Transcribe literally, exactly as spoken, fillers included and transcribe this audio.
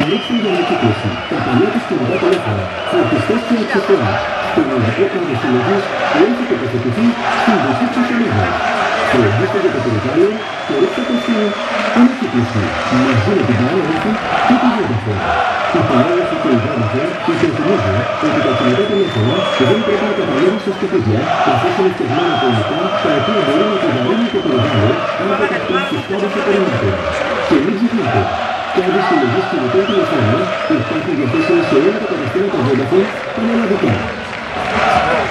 ανοίξουν για να κυκλώσουν τα παλιά τους κινητά τηλέφωνα, φορτιστές και αξεσουάρ. Το μοναδικό κάδο συλλογής που έχει τοποθετηθεί στην δοσή σελίδα. Φροντίστε για το περιβάλλον και ρίξτε το στην ανακύκλωση μαζί με την παράγραφη και τη διάδοχο. Η παράγραφη και η διάδοχο υπενθυμίζουν ότι τα κινητά τηλέφωνα δεν πρέπει να καταλήγουν στα σκουπίδια, καθώς είναι φτιαγμένα από υλικά τα οποία μπορούν να επιβαρύνουν το περιβάλλον αν αποταχθούν στους κάδους απορριμμάτων. Και μην ξεχνάτε, κάδοι συλλογής κινητών τηλεφώνων υπάρχουν διαθέσιμοι σε όλα τα καταστήματα Vodafone πανελλαδικά.